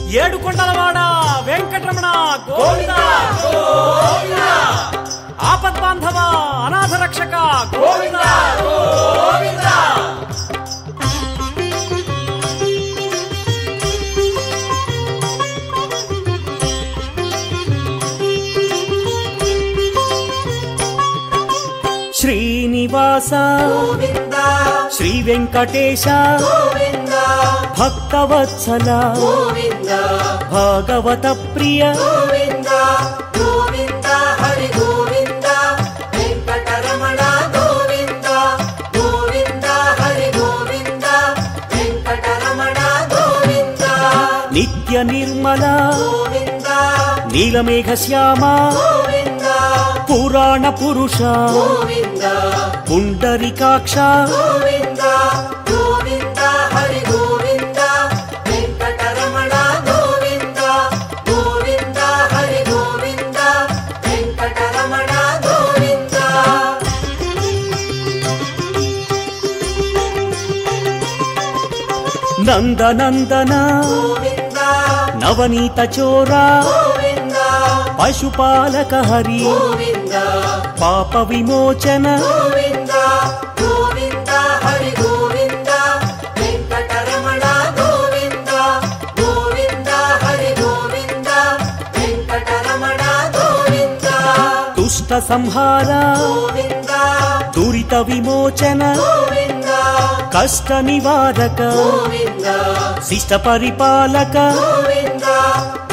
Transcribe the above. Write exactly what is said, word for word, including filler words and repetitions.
ఏడుకొండలవాడ వెంకటరమణ గోవిందా గోవిందా, ఆపద్బాంధవ అనాథ రక్షక గోవిందా గోవిందా. శ్రీనివాస గోవిందా, శ్రీ వెంకటేశ గోవిందా, భక్తవత్సల గోవిందా, భాగవత ప్రియ గోవిందా, గోవిందా, హరి గోవిందా, వెంకటరమణ గోవిందా, గోవిందా, హరి గోవిందా, వెంకటరమణ గోవిందా. నిత్య నిర్మల గోవిందా, నీలమేఘ శ్యామ గోవిందా, పురాణ పురుష గోవిందా, పుండరీకాక్ష గోవిందా, గోవిందా, హరి గోవిందా, వెంకటరమణ గోవిందా, గోవిందా, హరి గోవిందా, వెంకటరమణ గోవిందా. నందనందన గోవిందా, నవనీత చోర గోవిందా, పశుపాలక హరి గోవిందా, పాప విమోచన గోవిందా, గోవిందా, హరి గోవిందా, వెంకటరమణ గోవిందా, గోవిందా, హరి గోవిందా, వెంకటరమణ గోవిందా. దుష్ట సంహార గోవిందా, దురిత విమోచన గోవిందా, కష్ట నివారక గోవిందా, శిష్ట పరిపాలక గోవిందా,